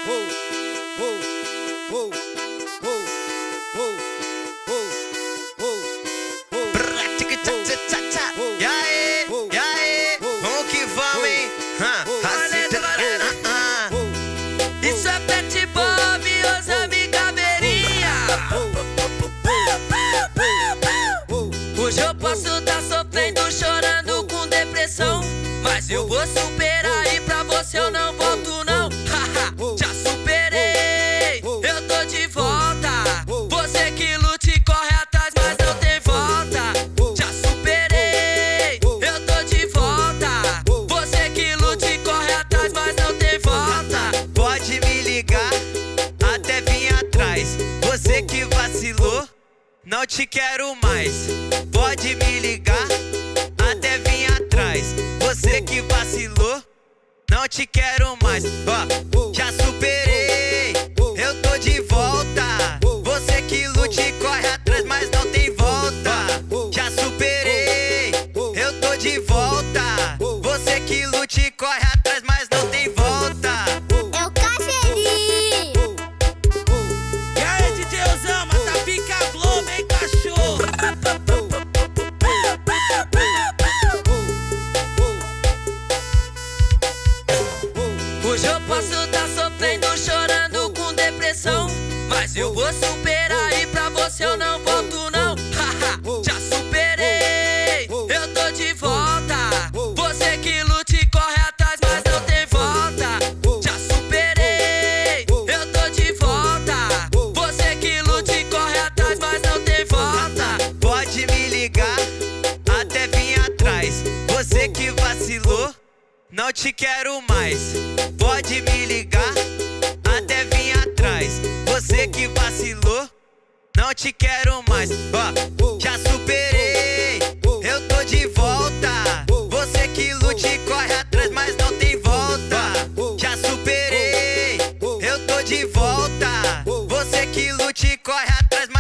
E aí, vamos que vamos, hein? Isso é Pet Bob, Osami Caveirinha. Hoje eu posso tá sofrendo, chorando com depressão, mas eu vou superar e pra você eu não volto não. Já superei, eu tô de volta. Você que lute, corre atrás, mas não tem volta. Já superei, eu tô de volta. Você que lute, corre atrás, mas não tem volta. Pode me ligar, até vim atrás. Você que vacilou, não te quero mais. Pode me ligar, até vim atrás. Você que vacilou, não te quero mais. Já superei, eu tô de volta. Você que lute, corre atrás, mas não tem volta. Já superei, eu tô de volta. Você que lute, corre atrás, mas não tem volta. É o Caveirinha. E aí, DJ Osama, tá pica Globo, hein, cachorro? Hoje eu posso tá sofrendo, chorando com depressão, mas eu vou superar e pra você eu não volto não. Já superei, eu tô de volta. Você que lute, corre atrás, mas não tem volta. Já superei, eu tô de volta. Você que lute, corre atrás, mas não tem volta. Pode me ligar, até vim atrás. Você que vacilou, não te quero mais. Pode me ligar, até vim atrás. Você que vacilou, não te quero mais. Já superei, eu tô de volta. Você que lute, corre atrás, mas não tem volta. Já superei, eu tô de volta. Você que lute, corre atrás, mas